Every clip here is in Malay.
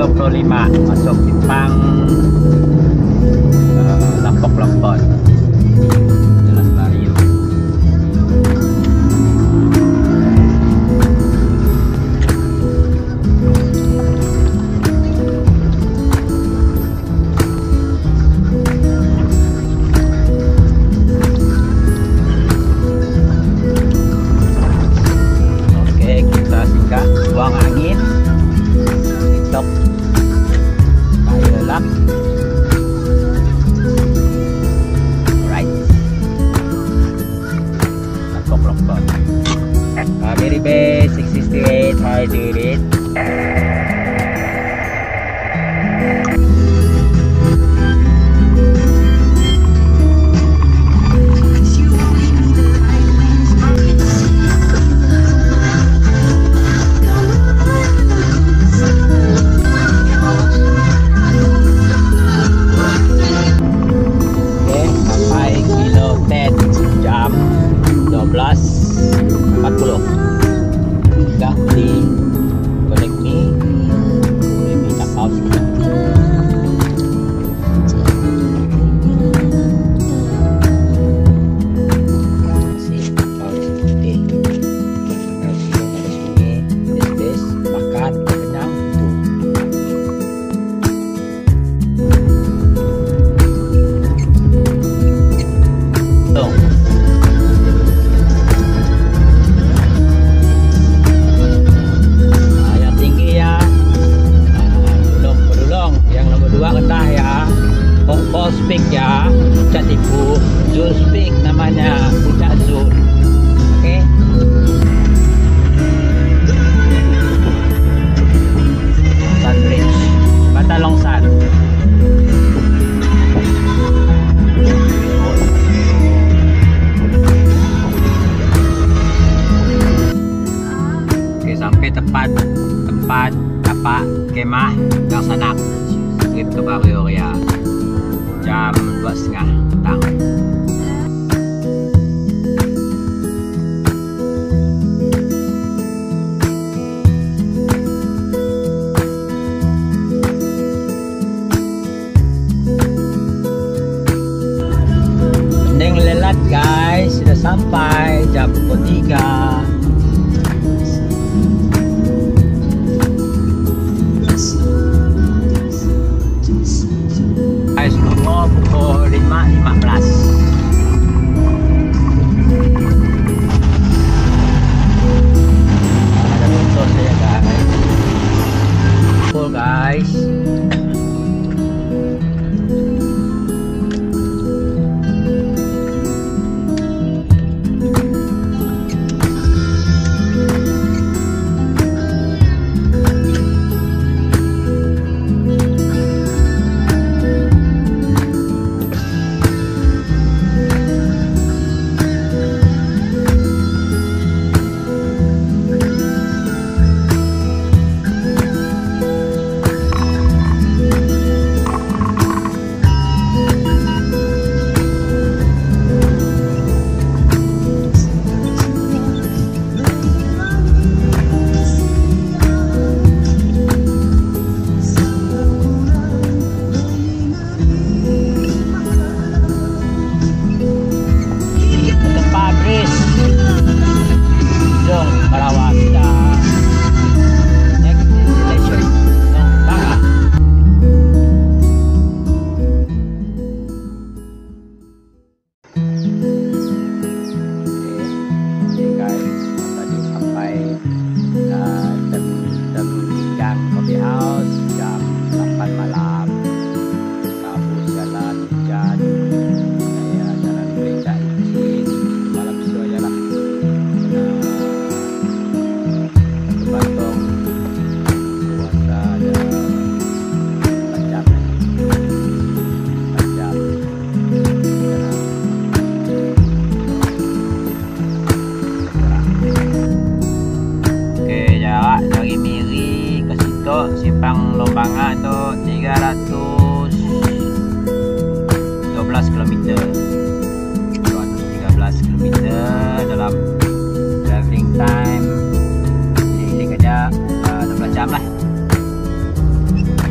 25 masuk simpang Lampok Jalan Bario. Oke, kita singgah buang angin. TikTok kayu lap. Very base 668, how I did it. Okay, sampai kilo 10 jam 12.40. Di connect ni boleh tak pause kita. Makan kenyang tu. Rendah ya, Pokpol Speak ya, Puncak Tipu, Zul Speak namanya, Puncak Zul. Oke. Sunbridge, Batalongsan. Oke, sampai tempat tapak kemah Gang Sanak. Trip ke Bario Raya jam 2.30 petang. Mending lelat guys, sudah sampai jam 3. Pukul 5.15. Ada motor saya guys. Cool guys. Simpang Lombanga itu 312 km. 213 km dalam traveling time. Jadi kerja 12 jam lah.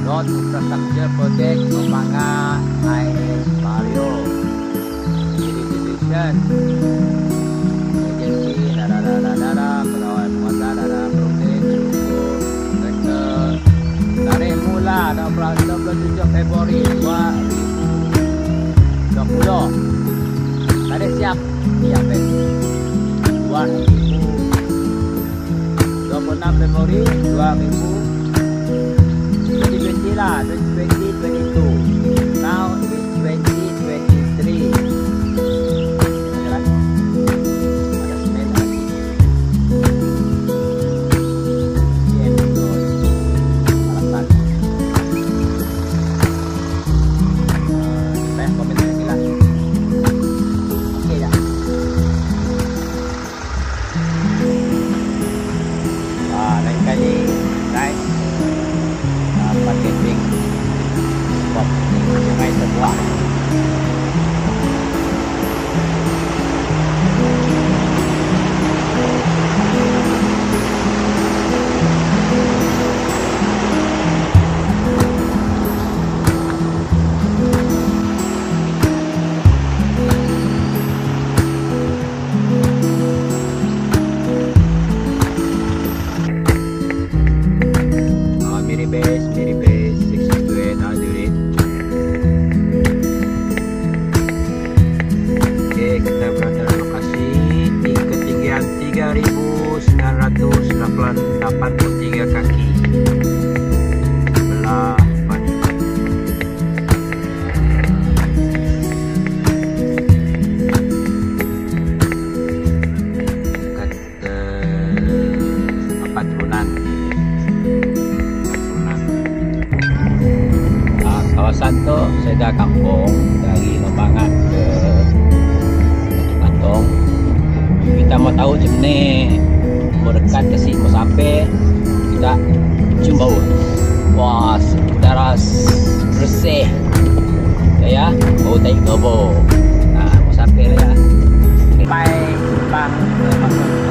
Road Infrastructure Project Romanga IS Barrio Division Agensi Pegawai Penguasaan Projek Sektor tarikh mula 27 Februari 2020. Tarikh siap 26 Februari 2020 lah, 2022. Now it's 2023. Ada semen lagi. Alasan. Saya komen lagi lah. Okey dah. Lain kali naik parking spot di Sungai Sebuah. Miri base 628 Aldurit. Oke, kita berada di lokasi di ketinggian 3.983 kaki sebelah Panipat. Dekat apa turunan. Kawasan tu Seda Kampung dari Lombangan ke Batu Kantong. Kita mau tahu macam ni, mau dekat ke sini, mau sampai kita cium bau. Wah, udara bersih ya, bau tai gobo. Nah, mau sampai lah ya. Sampai Simpang